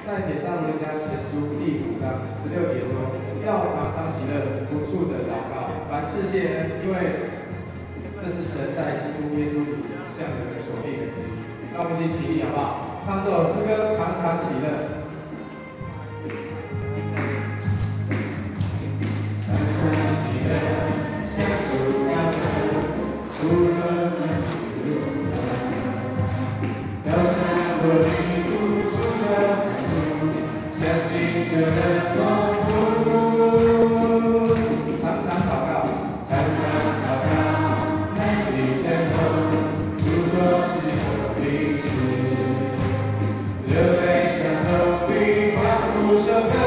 在《帖撒罗尼迦前书》第5章16节说，要常常喜乐，不住的祷告，凡事谢恩，因为这是神在基督耶稣里向你们所定的旨意。让我们一起起立好不好？唱这首诗歌，常常喜乐。 流泪像头皮，欢呼声。